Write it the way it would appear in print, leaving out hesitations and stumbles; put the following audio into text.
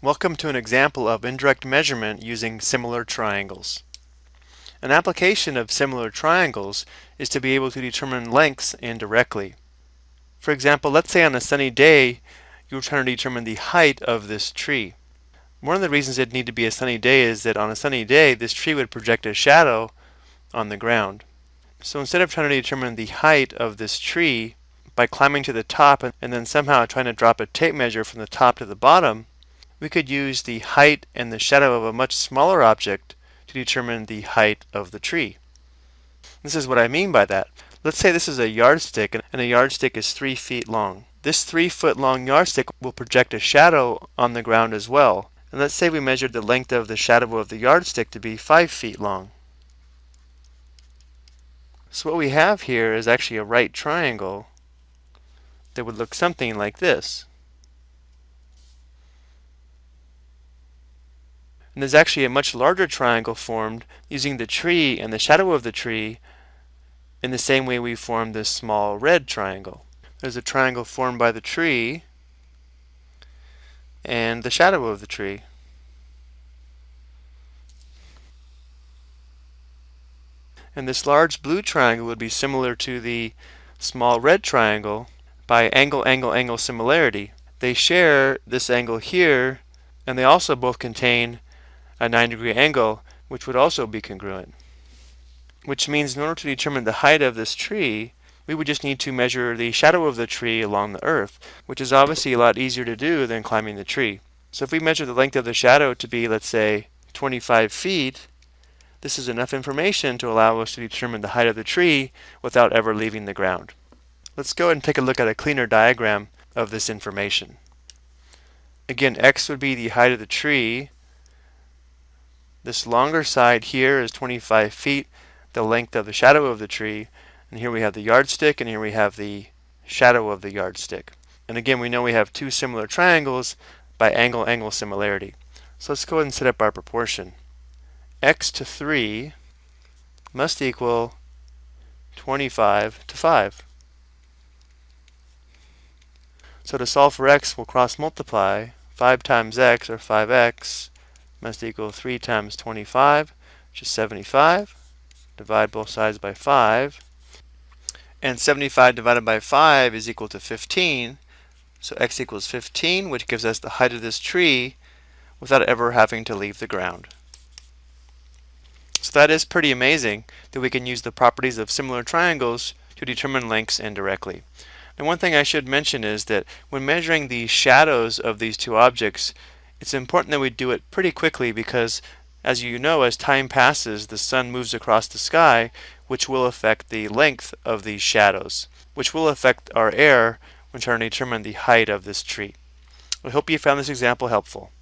Welcome to an example of indirect measurement using similar triangles. An application of similar triangles is to be able to determine lengths indirectly. For example, let's say on a sunny day you're trying to determine the height of this tree. One of the reasons it'd need to be a sunny day is that on a sunny day this tree would project a shadow on the ground. So instead of trying to determine the height of this tree by climbing to the top and then somehow trying to drop a tape measure from the top to the bottom, we could use the height and the shadow of a much smaller object to determine the height of the tree. This is what I mean by that. Let's say this is a yardstick, and a yardstick is 3 feet long. This 3-foot long yardstick will project a shadow on the ground as well. And let's say we measured the length of the shadow of the yardstick to be 5 feet long. So what we have here is actually a right triangle that would look something like this. And there's actually a much larger triangle formed using the tree and the shadow of the tree in the same way we formed this small red triangle. There's a triangle formed by the tree and the shadow of the tree. And this large blue triangle would be similar to the small red triangle by angle similarity. They share this angle here, and they also both contain a 9-degree angle, which would also be congruent. Which means in order to determine the height of this tree, we would just need to measure the shadow of the tree along the earth, which is obviously a lot easier to do than climbing the tree. So if we measure the length of the shadow to be, let's say, 25 feet, this is enough information to allow us to determine the height of the tree without ever leaving the ground. Let's go ahead and take a look at a cleaner diagram of this information. Again, x would be the height of the tree. This longer side here is 25 feet, the length of the shadow of the tree, and here we have the yardstick, and here we have the shadow of the yardstick. And again, we know we have two similar triangles by angle similarity. So let's go ahead and set up our proportion. X to 3 must equal 25 to 5. So to solve for x, we'll cross multiply. 5 times x, or 5x, must equal 3 times 25, which is 75. Divide both sides by 5. And 75 divided by 5 is equal to 15. So x equals 15, which gives us the height of this tree without ever having to leave the ground. So that is pretty amazing that we can use the properties of similar triangles to determine lengths indirectly. And one thing I should mention is that when measuring the shadows of these two objects, it's important that we do it pretty quickly because, as you know, as time passes, the sun moves across the sky, which will affect the length of these shadows, which will affect our error when trying to determine the height of this tree. I hope you found this example helpful.